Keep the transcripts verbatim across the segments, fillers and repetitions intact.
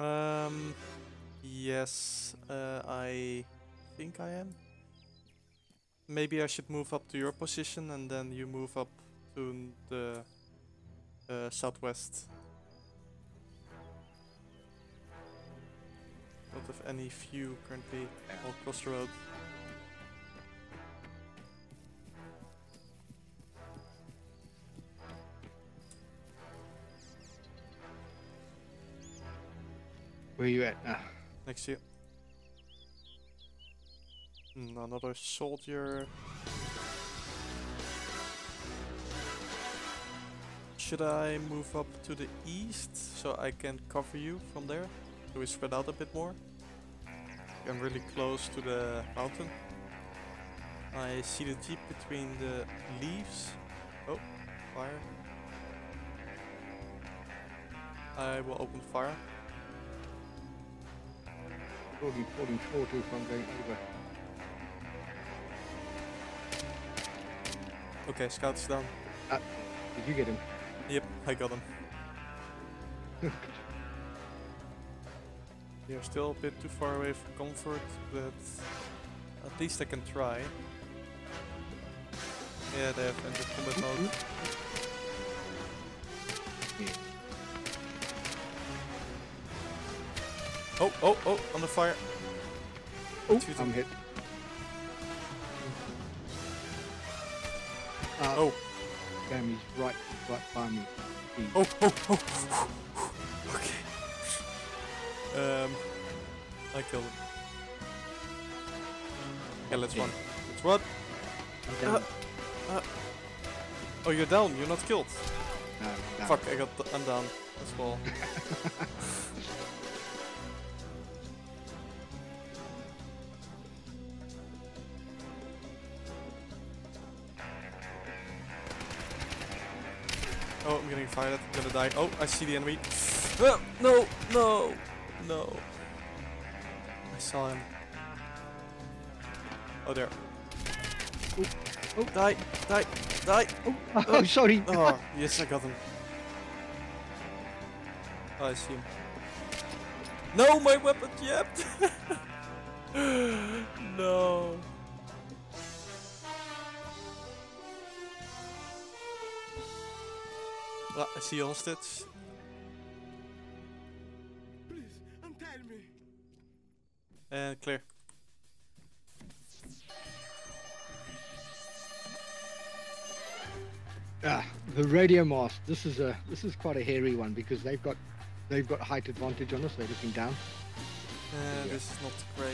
Um, yes, uh, I think I am. Maybe I should move up to your position and then you move up to the uh, southwest. Don't have any view currently. I'll cross the road. Where are you at now? Next to you. Mm, another soldier. Should I move up to the east so I can cover you from there? So we spread out a bit more. I'm really close to the mountain. I see the jeep between the leaves. Oh, fire. I will open fire. Probably falling short if I'm going over. Okay, scouts down. Ah, did you get him? Yep, I got him. They're still a bit too far away from comfort, but at least I can try. Yeah, they have entered combat mode. Oh, oh, oh, on the fire. Oh, Shoot I'm him. hit. Uh, Oh, damn, he's right, right by me. He- oh, oh, oh. Okay. Um, I killed him. Okay, let's run. Let's run. I'm down. Uh, uh. Oh, you're down. You're not killed. No, I'm down. Fuck, I got. I'm down as well. Oh, I'm getting fired at. I'm gonna die. Oh, I see the enemy. Ah, no, no, no. I saw him. Oh, there. Oh, oh. Die, die, die. Oh, oh, sorry. Oh, yes, I got him. Oh, I see him. No, my weapon yapped. No. Ah, I see hostage. Please, untie me. And clear. Ah, the radio mast. This is a this is quite a hairy one because they've got they've got height advantage on us. They're looking down. Uh, Yeah. This is not great.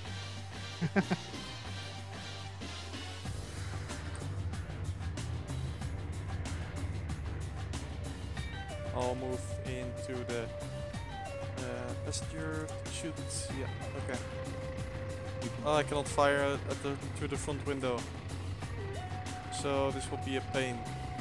I'll move into the uh, passenger shoot. Yeah, okay. Oh, I cannot fire at the through the front window, so this will be a pain.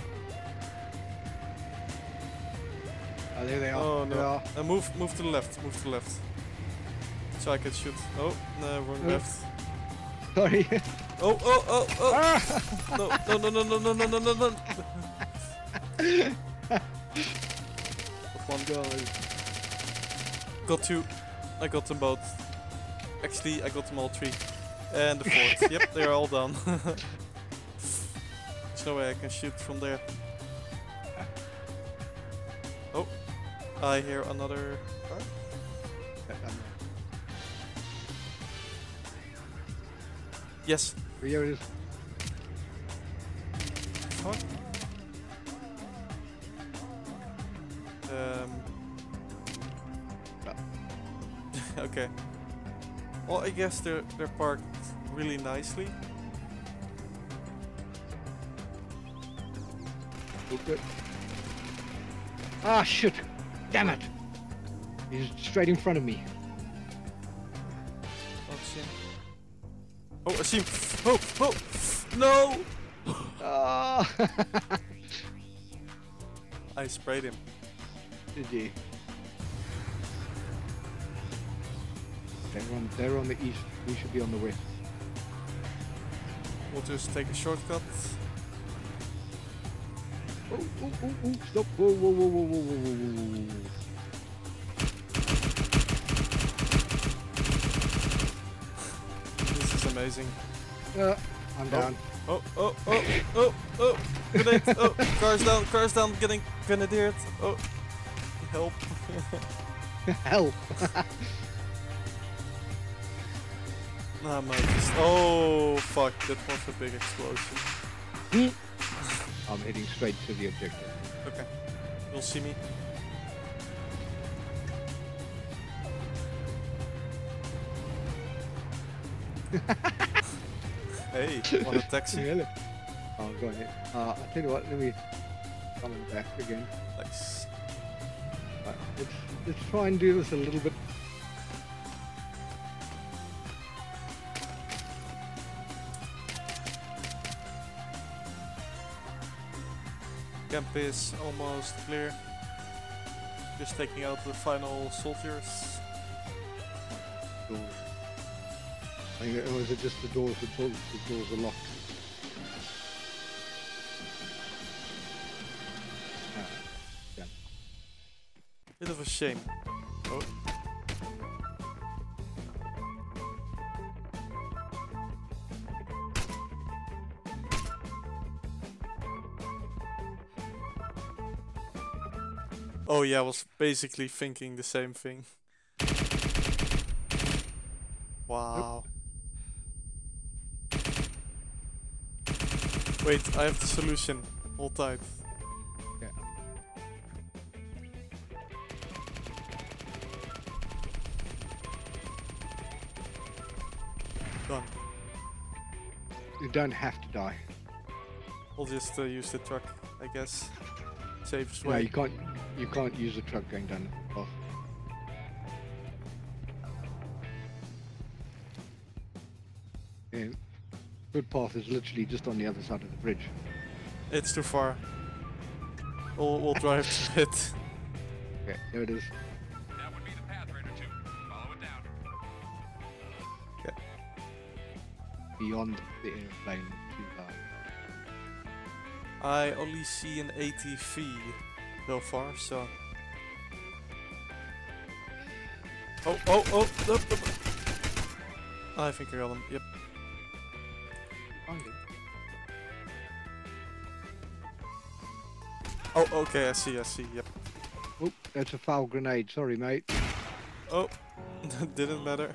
Oh, there they are. Oh They no! are. Uh, move, move to the left. Move to the left, so I can shoot. Oh no, wrong Uh. left. Sorry. Oh, oh, oh, oh! Ah! No, no, no, no, no, no, no, no, no! One God. got two. I got them both. Actually, I got them all three. And the fourth. Yep, they're all done. There's no way I can shoot from there. Oh, I hear another car. Yes. Here it is. Fuck. Um. Okay. Well, I guess they're they're parked really nicely. Oh, good. Ah, shit. Damn it. He's straight in front of me. Oh, I see him. Oh, I see him. Oh, oh, no! Ah. I sprayed him. Did you? They're on, they're on the east. We should be on the west. We'll just take a shortcut. Oh, oh, oh, oh, stop. Whoa, whoa, whoa, whoa, whoa, whoa, whoa, whoa. amazing. Uh, I'm down. Oh, oh, oh, oh, oh, grenade, oh, cars down, cars down, getting grenadiered. Oh, help. Help! Nah, mate. Just, oh, fuck, that was a big explosion. I'm heading straight to the objective. Okay, you'll see me. Hey, want a taxi? Really? Oh, go ahead. Uh, I'll tell you what, let me come back again. Nice. Right, let's, let's try and do this a little bit. Camp is almost clear. Just taking out the final soldiers. Doors. I think, or is it just the doors? The doors, the doors are locked. Ah, done. Bit of a shame. Oh. Oh yeah, I was basically thinking the same thing. Wow. Wait, I have the solution. Hold tight. Yeah. Done. You don't have to die. We'll just uh, use the truck, I guess. Safest No, way. you can't. You can't use the truck going down the path. Yeah, good path is literally just on the other side of the bridge. It's too far. We'll, we'll drive to it. Yeah, there it is. That would be the path, Raider two. Follow it down. Okay. Beyond the airplane too far. I only see an A T V so far, so. Oh, oh, oh! Up, up. I think I got him, yep. Find it. Oh, okay, I see, I see, yep. Oh, that's a foul grenade. Sorry, mate. Oh, that didn't matter.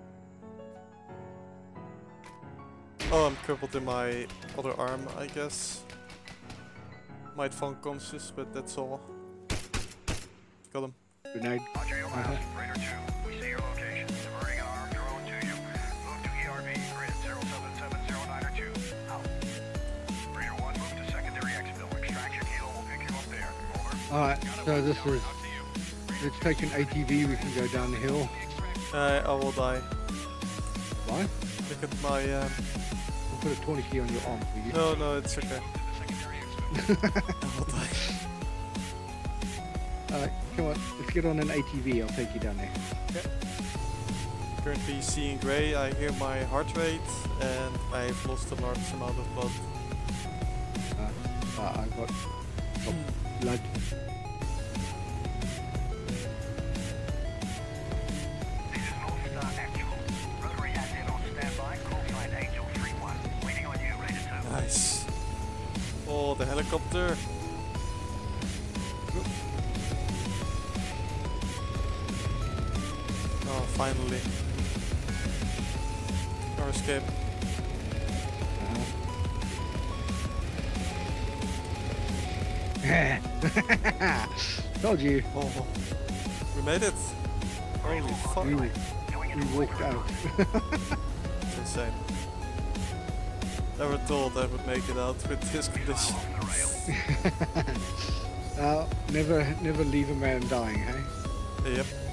Oh, I'm crippled in my other arm, I guess. Might fall unconscious, but that's all. Got him. Grenade. Roger your Uh-huh. map. Raider two, we see your location. Diverting an armed drone to you. Move to E R V, grid zero seven seven zero nine or two. Out. Raider one, move to secondary exfil. Extraction helo will pick you up there. Over. Alright, so this is. Out to you. Let's take an A T V. We can go down the hill. Uh, I will die. Why? Look at my. Um... We'll put a tourniquet on your arm for you. No, no, it's okay. I will die. Alright, come on. Let's get on an A T V. I'll take you down there. Okay. Currently seeing grey, I hear my heart rate, and I've lost a large amount of blood. Uh, uh, I've got, got blood. This is North Star Actual. Rotary asset on standby. Call sign Angel three one. Waiting on you, Raider two. Nice. Oh, the helicopter. Oh, finally. Car escape. Uh-huh. Told you. Oh, we made it. Holy fuck. We, we walked out. It's insane. Never thought I would make it out with this condition. uh, never, never leave a man dying, hey? Yep.